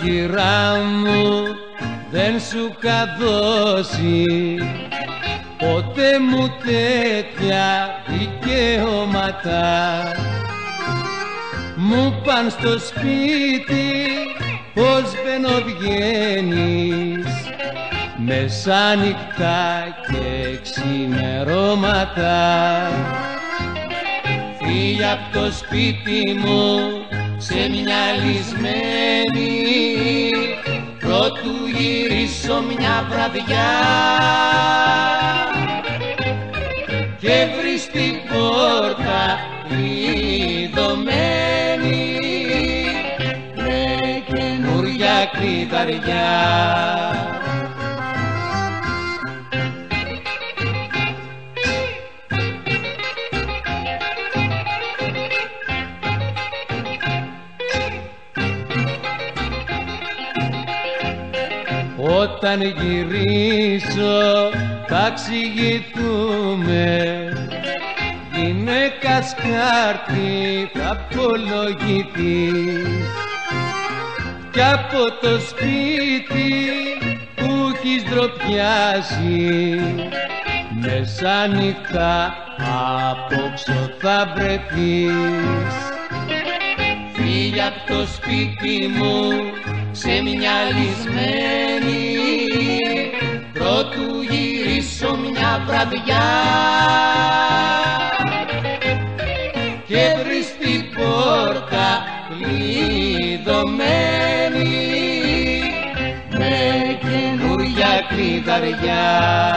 όνειρά μου δεν σου είχα δώσει ποτέ μου τέτοια δικαιώματα. Μου παν στο σπίτι πως μπαίνω βγαίνεις, μεσάνυχτα και ξημερώματα. Φύγε απ' το σπίτι μου ξεμυαλισμένη, πρότου γυρίσω μια βραδιά και βρεις την πόρτα κλειδωμένη με καινούρια κλειδαριά. Όταν γυρίσω θα εξηγηθούμε, γυναίκας χάρτη θα απολογηθείς, κι από το σπίτι που έχεις ντροπιάσει μεσάνυχτα απόξω θα βρεθείς. Φύγε απ' το σπίτι μου ξεμυαλισμένη, πρότου γυρίσω μια βραδιά και βρεις την πόρτα κλειδωμένη με καινούρια κλειδαριά.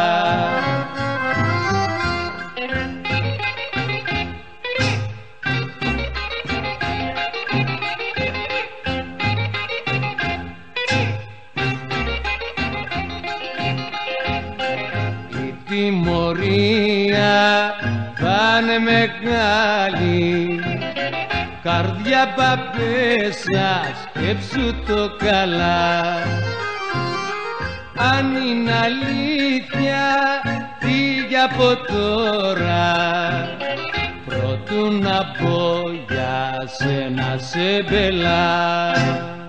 Η τιμωρία θα είναι μεγάλη, καρδιά παπέσια σκέψου το καλά. Αν είναι αλήθεια φύγε από τώρα, προτού να πω για σένα σε μπελά.